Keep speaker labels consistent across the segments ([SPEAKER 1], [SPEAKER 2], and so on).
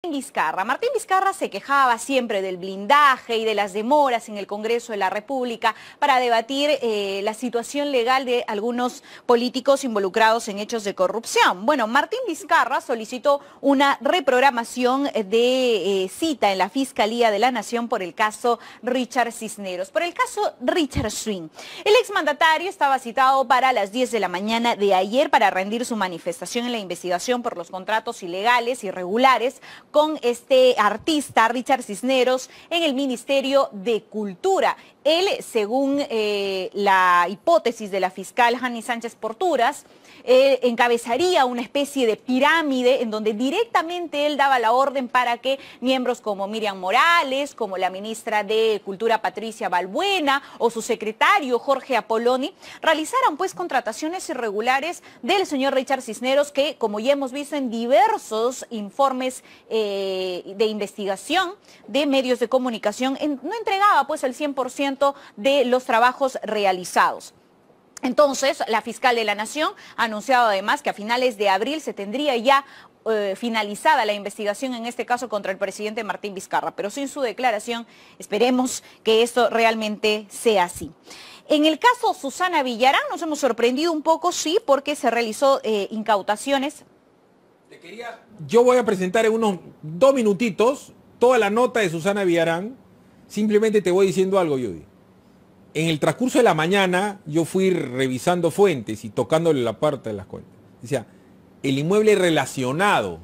[SPEAKER 1] Vizcarra. Martín Vizcarra se quejaba siempre del blindaje y de las demoras en el Congreso de la República para debatir la situación legal de algunos políticos involucrados en hechos de corrupción. Bueno, Martín Vizcarra solicitó una reprogramación de cita en la Fiscalía de la Nación por el caso Richard Cisneros, por el caso Richard Swing. El exmandatario estaba citado para las 10 de la mañana de ayer para rendir su manifestación en la investigación por los contratos ilegales y irregulares con este artista Richard Cisneros en el Ministerio de Cultura. Él, según la hipótesis de la fiscal Jani Sánchez Porturas, encabezaría una especie de pirámide en donde directamente él daba la orden para que miembros como Miriam Morales, como la ministra de Cultura Patricia Balbuena o su secretario Jorge Apoloni, realizaran pues contrataciones irregulares del señor Richard Cisneros, que como ya hemos visto en diversos informes de investigación de medios de comunicación, no entregaba pues el 100% de los trabajos realizados. Entonces, la fiscal de la Nación ha anunciado además que a finales de abril se tendría ya finalizada la investigación en este caso contra el presidente Martín Vizcarra, pero sin su declaración esperemos que esto realmente sea así. En el caso Susana Villarán nos hemos sorprendido un poco, sí, porque se realizó incautaciones.
[SPEAKER 2] Yo voy a presentar en unos 2 minutitos toda la nota de Susana Villarán. Simplemente te voy diciendo algo, Judy. En el transcurso de la mañana yo fui revisando fuentes y tocándole la parte de las cuentas. Decía, el inmueble relacionado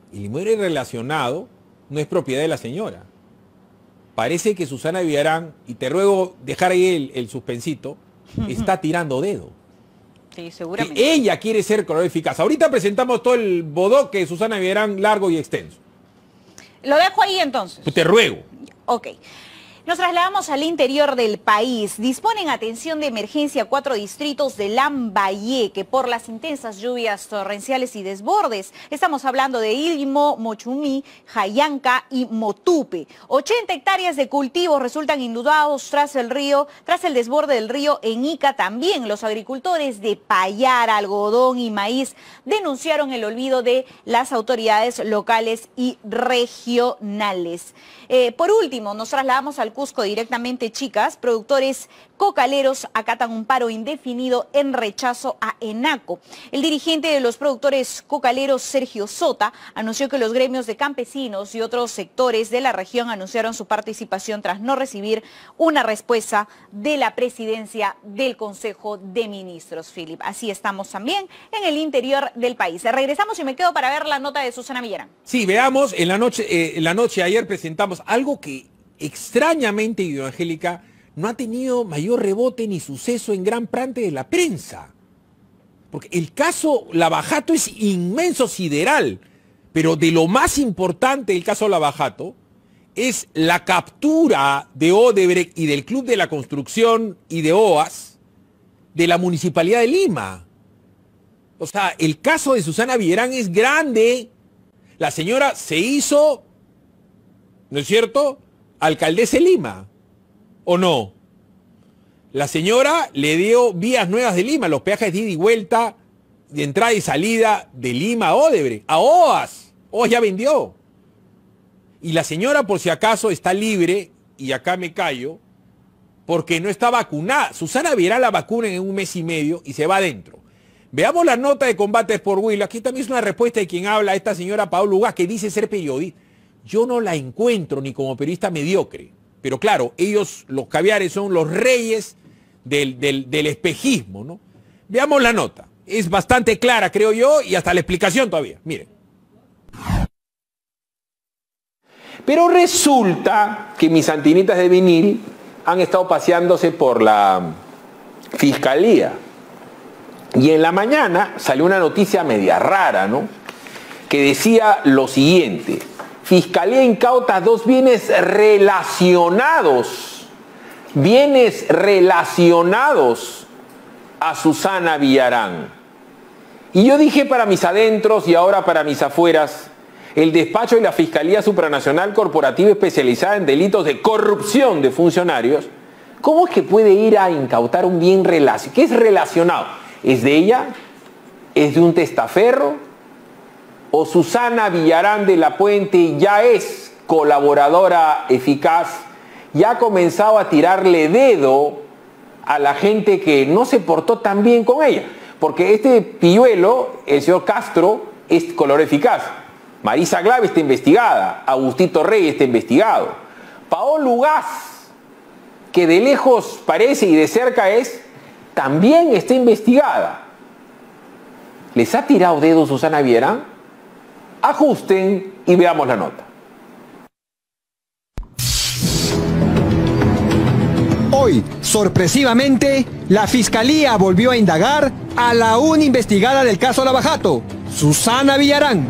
[SPEAKER 2] no es propiedad de la señora. Parece que Susana Villarán, y te ruego dejar ahí el suspensito, está tirando dedo.
[SPEAKER 1] Sí, seguramente.
[SPEAKER 2] Que ella quiere ser colaboradora eficaz. Ahorita presentamos todo el bodoque de Susana Villarán largo y extenso.
[SPEAKER 1] Lo dejo ahí entonces.
[SPEAKER 2] Te ruego.
[SPEAKER 1] Ok. Nos trasladamos al interior del país. Disponen atención de emergencia 4 distritos de Lambayeque por las intensas lluvias torrenciales y desbordes. Estamos hablando de Ilmo, Mochumí, Jayanca y Motupe. 80 hectáreas de cultivos resultan inundados tras el desborde del río en Ica. También los agricultores de payara, algodón y maíz denunciaron el olvido de las autoridades locales y regionales. Por último, nos trasladamos al Cusco directamente, chicas. Productores cocaleros acatan un paro indefinido en rechazo a ENACO. El dirigente de los productores cocaleros, Sergio Sota, anunció que los gremios de campesinos y otros sectores de la región anunciaron su participación tras no recibir una respuesta de la presidencia del Consejo de Ministros, Philip. Así estamos también en el interior del país. Regresamos y me quedo para ver la nota de Susana Villarán.
[SPEAKER 2] Sí, veamos, en la noche de ayer presentamos algo que extrañamente, Angélica, no ha tenido mayor rebote ni suceso en gran parte de la prensa. Porque el caso Lavajato es inmenso, sideral, pero de lo más importante del caso Lavajato es la captura de Odebrecht y del Club de la Construcción y de OAS de la Municipalidad de Lima. O sea, el caso de Susana Villarán es grande. La señora se hizo, ¿no es cierto?, alcaldesa de Lima, ¿o no? La señora le dio vías nuevas de Lima, los peajes de ida y vuelta, de entrada y salida de Lima a Odebrecht, a OAS. OAS ya vendió. Y la señora, por si acaso, está libre, y acá me callo, porque no está vacunada. Susana Villarán la vacuna en 1 mes y medio y se va adentro. Veamos la nota de Combates por Huila. Aquí también es una respuesta de quien habla, esta señora Paola Ugaz, que dice ser periodista. Yo no la encuentro ni como periodista mediocre. Pero claro, ellos, los caviares, son los reyes del espejismo, ¿no? Veamos la nota. Es bastante clara, creo yo, y hasta la explicación todavía. Miren. Pero resulta que mis santinitas de vinil han estado paseándose por la fiscalía. Y en la mañana salió una noticia media rara, ¿no? Que decía lo siguiente: Fiscalía incauta 2 bienes relacionados a Susana Villarán. Y yo dije para mis adentros y ahora para mis afueras, el despacho de la Fiscalía Supranacional Corporativa especializada en delitos de corrupción de funcionarios, ¿cómo es que puede ir a incautar un bien relacionado? ¿Qué es relacionado? ¿Es de ella? ¿Es de un testaferro? o Susana Villarán de la Puente ya es colaboradora eficaz y ha comenzado a tirarle dedo a la gente que no se portó tan bien con ella? Porque este pilluelo, el señor Castro, es colaborador eficaz. Marisa Glave está investigada, Agustito Rey está investigado. Paola Ugaz, que de lejos parece y de cerca es, también está investigada. ¿Les ha tirado dedo Susana Villarán? Ajusten y veamos la nota.
[SPEAKER 3] Hoy, sorpresivamente, la Fiscalía volvió a indagar a la aún investigada del caso Lavajato, Susana Villarán.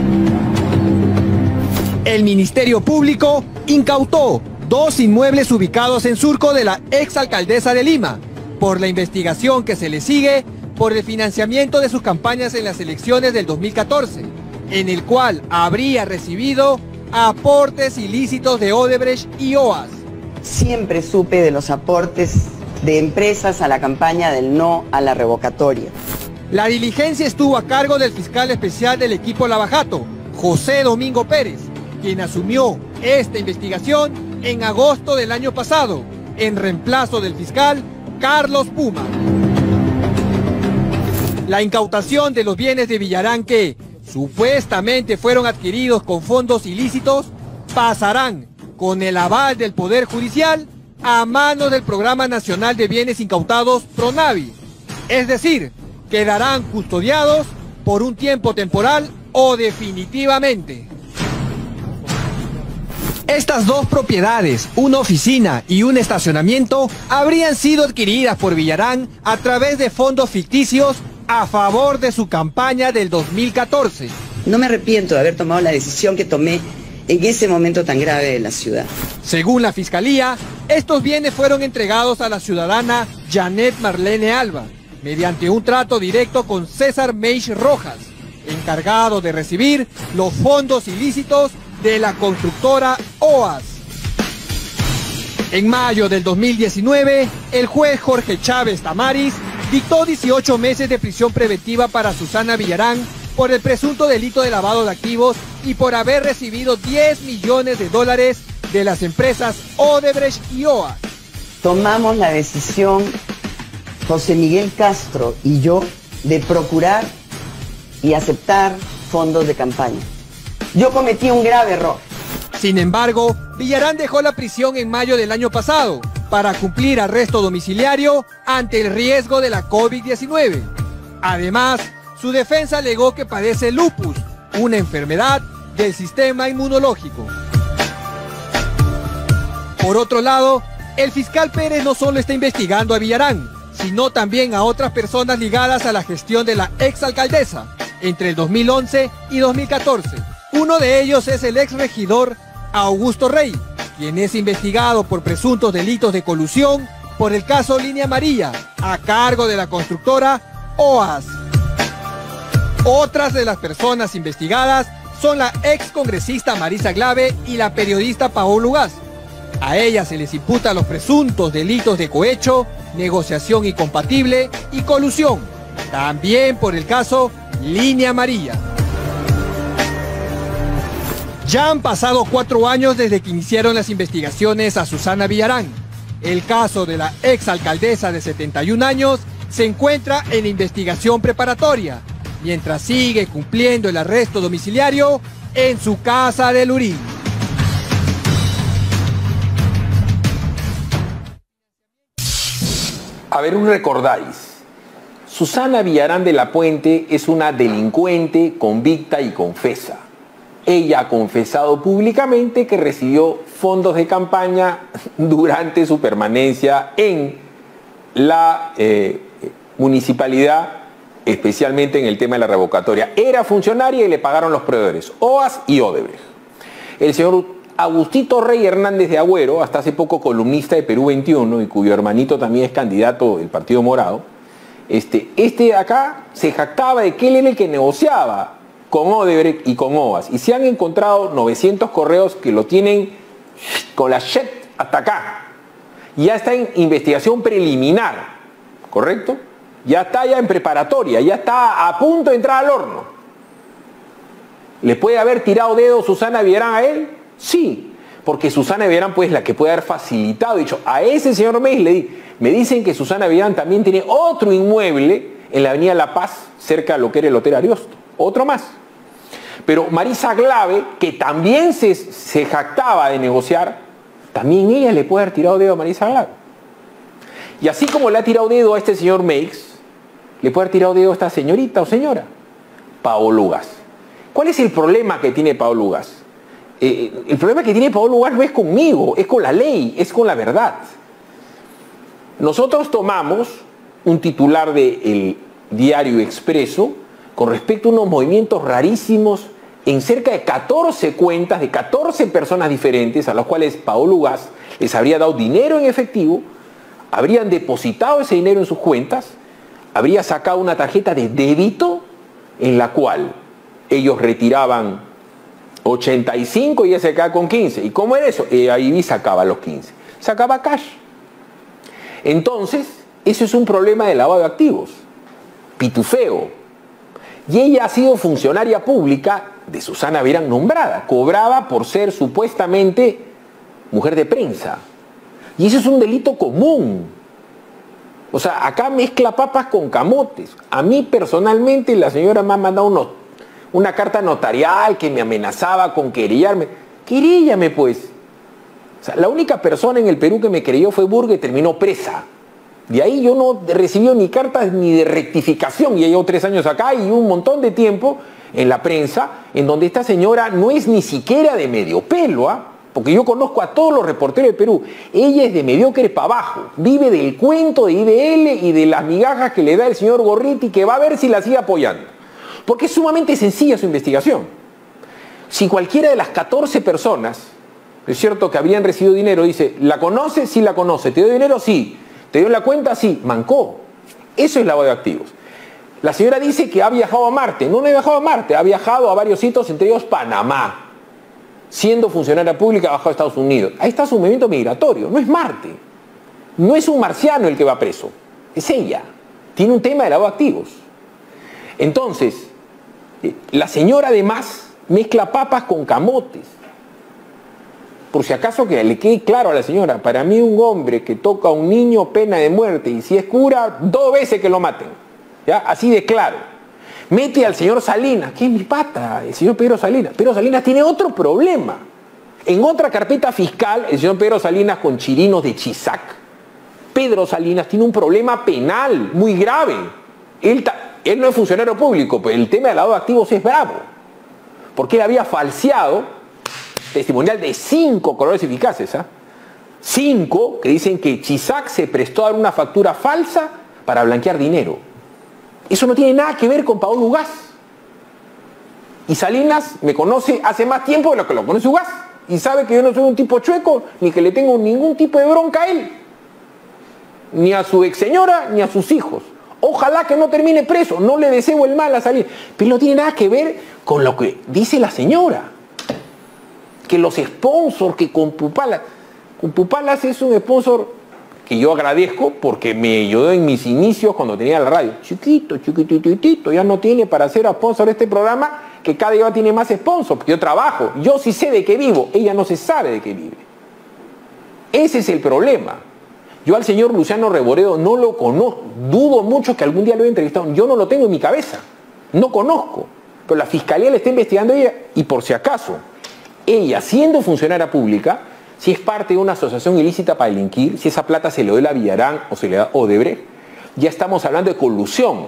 [SPEAKER 3] El Ministerio Público incautó 2 inmuebles ubicados en Surco de la exalcaldesa de Lima por la investigación que se le sigue por el financiamiento de sus campañas en las elecciones del 2014, en el cual habría recibido aportes ilícitos de Odebrecht y OAS.
[SPEAKER 4] Siempre supe de los aportes de empresas a la campaña del no a la revocatoria.
[SPEAKER 3] La diligencia estuvo a cargo del fiscal especial del equipo Lavajato, José Domingo Pérez, quien asumió esta investigación en agosto del año pasado, en reemplazo del fiscal Carlos Puma. La incautación de los bienes de Villarán que supuestamente fueron adquiridos con fondos ilícitos pasarán con el aval del Poder Judicial a manos del Programa Nacional de Bienes Incautados PRONAVI, es decir, quedarán custodiados por un tiempo temporal o definitivamente. Estas 2 propiedades, una oficina y un estacionamiento, habrían sido adquiridas por Villarán a través de fondos ficticios a favor de su campaña del 2014.
[SPEAKER 4] No me arrepiento de haber tomado la decisión que tomé en ese momento tan grave de la ciudad.
[SPEAKER 3] Según la Fiscalía, estos bienes fueron entregados a la ciudadana Janet Marlene Alba, mediante un trato directo con César Meix Rojas, encargado de recibir los fondos ilícitos de la constructora OAS. En mayo del 2019, el juez Jorge Chávez Tamaris dictó 18 meses de prisión preventiva para Susana Villarán por el presunto delito de lavado de activos y por haber recibido $10 millones de las empresas Odebrecht y OAS.
[SPEAKER 4] Tomamos la decisión, José Miguel Castro y yo, de procurar y aceptar fondos de campaña. Yo cometí un grave error.
[SPEAKER 3] Sin embargo, Villarán dejó la prisión en mayo del año pasado para cumplir arresto domiciliario ante el riesgo de la COVID-19. Además, su defensa alegó que padece lupus, una enfermedad del sistema inmunológico. Por otro lado, el fiscal Pérez no solo está investigando a Villarán, sino también a otras personas ligadas a la gestión de la exalcaldesa entre el 2011 y 2014. Uno de ellos es el exregidor Augusto Rey, quien es investigado por presuntos delitos de colusión por el caso Línea Amarilla, a cargo de la constructora OAS. Otras de las personas investigadas son la excongresista Marisa Glave y la periodista Paola Ugaz. A ellas se les imputa los presuntos delitos de cohecho, negociación incompatible y colusión, también por el caso Línea Amarilla. Ya han pasado 4 años desde que iniciaron las investigaciones a Susana Villarán. El caso de la exalcaldesa de 71 años se encuentra en investigación preparatoria, mientras sigue cumpliendo el arresto domiciliario en su casa de Lurín.
[SPEAKER 2] A ver, un recordáis. Susana Villarán de la Puente es una delincuente convicta y confesa. Ella ha confesado públicamente que recibió fondos de campaña durante su permanencia en la municipalidad, especialmente en el tema de la revocatoria. Era funcionaria y le pagaron los proveedores, OAS y Odebrecht. El señor Agustito Rey Hernández de Agüero, hasta hace poco columnista de Perú 21 y cuyo hermanito también es candidato del Partido Morado, este acá se jactaba de que él era el que negociaba con Odebrecht y con OAS. Y se han encontrado 900 correos que lo tienen con la shit hasta acá. Ya está en investigación preliminar, ¿correcto? Ya está en preparatoria, ya está a punto de entrar al horno. ¿Le puede haber tirado dedo Susana Villarán a él? Sí, porque Susana Villarán pues la que puede haber facilitado, dicho, a ese señor Meis me dicen que Susana Villarán también tiene otro inmueble en la avenida La Paz, cerca de lo que era el Hotel Ariosto, otro más. Pero Marisa Glave, que también se jactaba de negociar, también ella le puede haber tirado dedo a Marisa Glave. Y así como le ha tirado dedo a este señor Meix, le puede haber tirado dedo a esta señorita o señora, Paolo Ugaz. ¿Cuál es el problema que tiene Paolo Ugaz? El problema que tiene Paolo Ugaz no es conmigo, es con la ley, es con la verdad. Nosotros tomamos un titular del Diario Expreso con respecto a unos movimientos rarísimos en cerca de 14 cuentas de 14 personas diferentes a las cuales Paolo Ugaz les habría dado dinero en efectivo, habrían depositado ese dinero en sus cuentas, habría sacado una tarjeta de débito en la cual ellos retiraban 85 y ella se quedaba con 15. ¿Y cómo era eso? Ahí sacaba los 15. Sacaba cash. Entonces, eso es un problema de lavado de activos. Pitufeo. Y ella ha sido funcionaria pública de Susana Villarán nombrada. Cobraba por ser supuestamente mujer de prensa. Y eso es un delito común. O sea, acá mezcla papas con camotes. A mí personalmente la señora me ha mandado una carta notarial que me amenazaba con querellarme. Queréllame pues. O sea, la única persona en el Perú que me creyó fue Burga y terminó presa. De ahí yo no recibí ni cartas ni de rectificación. Y llevo 3 años acá y un montón de tiempo en la prensa en donde esta señora no es ni siquiera de medio pelo, ¿ah? Porque yo conozco a todos los reporteros del Perú. Ella es de mediocre para abajo. Vive del cuento de IDL y de las migajas que le da el señor Gorriti, que va a ver si la sigue apoyando. Porque es sumamente sencilla su investigación. Si cualquiera de las 14 personas, es cierto que habrían recibido dinero, dice, ¿la conoce? Sí la conoce. ¿Te dio dinero? Sí. ¿Te dio la cuenta? Sí. Mancó. Eso es lavado de activos. La señora dice que ha viajado a Marte. No ha viajado a Marte. Ha viajado a varios sitios, entre ellos Panamá. Siendo funcionaria pública, ha bajado a Estados Unidos. Ahí está su movimiento migratorio. No es Marte. No es un marciano el que va preso. Es ella. Tiene un tema de lavado de activos. Entonces, la señora además mezcla papas con camotes. Por si acaso que le quede claro a la señora, para mí un hombre que toca a un niño pena de muerte y si es cura, 2 veces que lo maten. ¿Ya? Así de claro. Mete al señor Salinas, que es mi pata, el señor Pedro Salinas. Pedro Salinas tiene otro problema. En otra carpeta fiscal, el señor Pedro Salinas con chirinos de Chisac, Pedro Salinas tiene un problema penal muy grave. Él no es funcionario público, pero el tema del lavado de activos es bravo. Porque él había falseado testimonial de 5 colores eficaces. 5 que dicen que Chisac se prestó a dar una factura falsa para blanquear dinero. Eso no tiene nada que ver con Paolo Ugaz. Y Salinas me conoce hace más tiempo de lo que lo conoce Ugaz. Y sabe que yo no soy un tipo chueco, ni que le tengo ningún tipo de bronca a él. Ni a su ex señora, ni a sus hijos. Ojalá que no termine preso, no le deseo el mal a Salinas. Pero no tiene nada que ver con lo que dice la señora. Que los sponsors, que con Pupalas es un sponsor que yo agradezco porque me ayudó en mis inicios cuando tenía la radio. Chiquitito, ya no tiene para ser sponsor de este programa, que cada día tiene más sponsor, porque yo trabajo, yo sí sé de qué vivo, ella no se sabe de qué vive. Ese es el problema. Yo al señor Luciano Reboredo no lo conozco, dudo mucho que algún día lo haya entrevistado, yo no lo tengo en mi cabeza, no conozco, pero la fiscalía le está investigando a ella y por si acaso, ella siendo funcionaria pública, si es parte de una asociación ilícita para delinquir, si esa plata se le da a Villarán o se le da a Odebrecht, ya estamos hablando de colusión.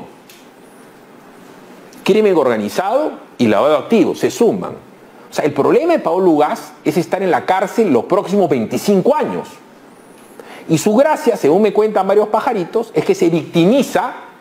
[SPEAKER 2] Crimen organizado y lavado de activos, se suman. O sea, el problema de Paolo Ugaz es estar en la cárcel los próximos 25 años. Y su gracia, según me cuentan varios pajaritos, es que se victimiza